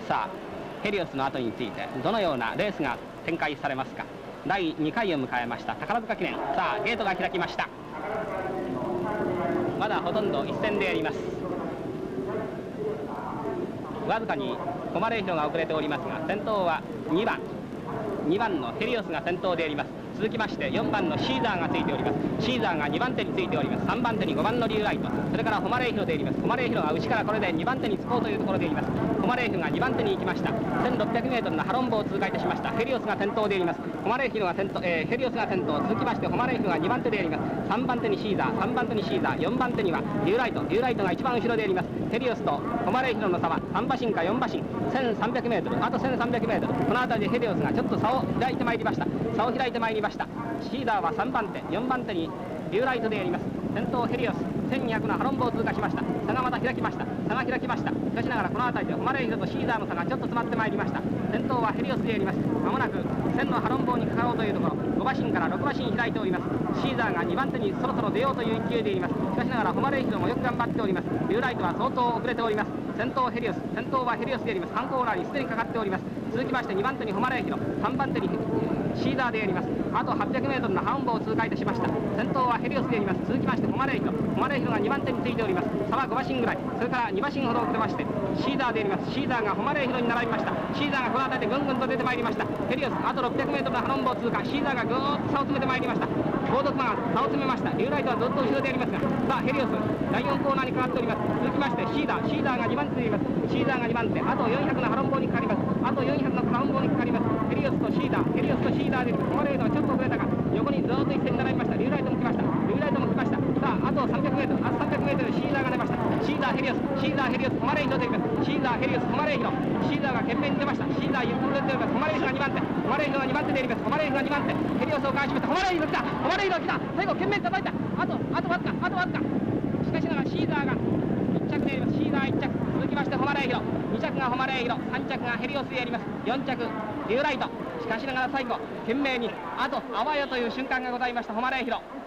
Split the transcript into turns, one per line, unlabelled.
さあヘリオスの後についてどのようなレースが展開されますか。第2回を迎えました宝塚記念。さあゲートが開きました。まだほとんど一戦であります。わずかに誉れ広が遅れておりますが、先頭は2番のヘリオスが先頭であります。続きまして4番のシーザーがついております。シーザーが2番手についております。3番手に5番のリュウライト、それから誉れ広であります。誉れ広が内からこれで2番手につこうというところであります。誉れ広が2番手に行きました。 1600m のハロンボを通過いたしました。ヘリオスが先頭であります。誉れ広が先頭、ヘリオスが先頭、続きまして誉れ広が2番手であります。3番手にシーザー、3番手にシーザー、4番手にはリュウライトが一番後ろであります。ヘリオスと誉れ広の差は3馬身か4馬身、 1300m、 あと 1300m、 この辺りでヘリオスがちょっと差を開いてまいりました。シーザーは3番手、4番手にリュウライトであります。先頭ヘリオス、1200のハロンボを通過しました。差がまた開きました。しかしながらこの辺りで誉れ広とシーザーの差がちょっと詰まってまいりました。先頭はヘリオスであります。まもなく1000のハロンボにかかろうというところ、5馬身から6馬身開いております。シーザーが2番手にそろそろ出ようという勢いであります。しかしながら誉れ広もよく頑張っております。リュウライトは相当遅れております。先頭はヘリオスであります。反コーナーにすでにかかっております。続きまして2番手に誉れ広、3番手にシーザーであります。あと 800m のハロンボを通過いたしました。先頭はヘリオスであります。続きまして誉れ広が2番手についております。差は5馬身ぐらい、それから2馬身ほど遅れましてシーザーであります。シーザーが誉れ広に並びました。シーザーがこの辺りでぐんぐんと出てまいりました。ヘリオスあと 600m のハロンボを通過、シーザーがぐーっと差を詰めてまいりました。後続馬が差を詰めました。リュウライトはずっと後ろでありますが、さあヘリオス第4コーナーにかかっております。続きましてシーザーが2番手であります。シーザーが2番手、あと400のハロンボにかかります。あと400のハロンボにかかります。ヘリオスとシーザーであります。誉れ広はちょっと遅れたが横にずっと一線に並びました。リュウライトも来ました。さああと 300m、でシーザーが出ました。シーザーヘリオス誉れ広であります。シーザーヘリオス誉れ広、シーザーが懸命に出ました。シーザーゆっくり出ております。誉れ広が2番手、であります。ヘリオスをかわしました。誉れ広来た、最後懸命に叩いた。あとわずか、しかしながらシーザーが1着であります。シーザー1着、続きまして誉れ広、2着が誉れ広、3着がヘリオスであります。4着リュウライト、しかしながら最後懸命にあとあわよという瞬間がございました。誉れ広